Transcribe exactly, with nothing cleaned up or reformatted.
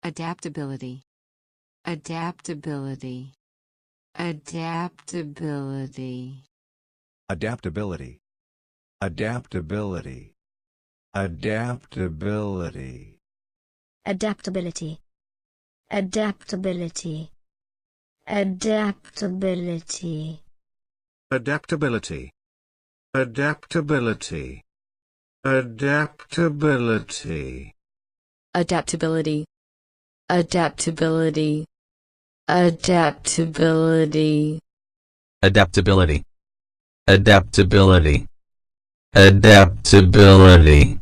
Adaptability. Adaptability. Adaptability. Adaptability. Adaptability. Adaptability. Adaptability. Adaptability. Adaptability. Adaptability. Adaptability. Adaptability. Adaptability. Adaptability. Adaptability. Adaptability. Adaptability. Adaptability.